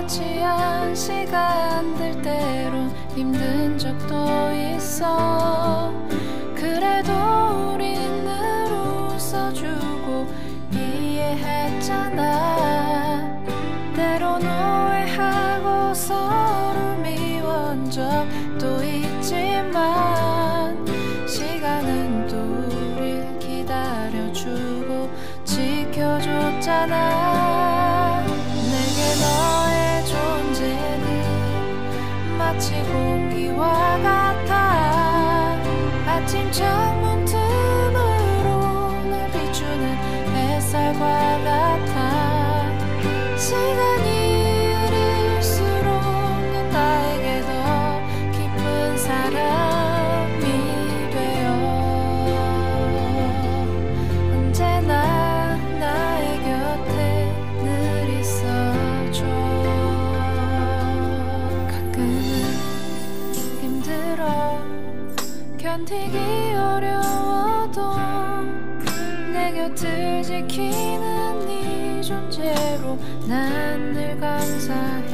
아무렇지 않은 시간들 때론 힘든 적도 있어. 그래도 우린 늘 웃어주고 이해했잖아. 때론 오해하고 서로 미워한 적도 있지만 시간은 또 우릴 기다려주고 지켜줬잖아. 내게 너의 존재는 마치 공기와 같아. 아침 창문 틈으로 날 비추는 햇살과 같아. 시간이 흐를수록 넌 나에게 더 깊은 사람이 되어 언제나 나의 곁에 늘 있어줘. 가끔은 힘들어 견디기 어려워도 내 곁을 지키는 네 존재로 난 늘 감사해.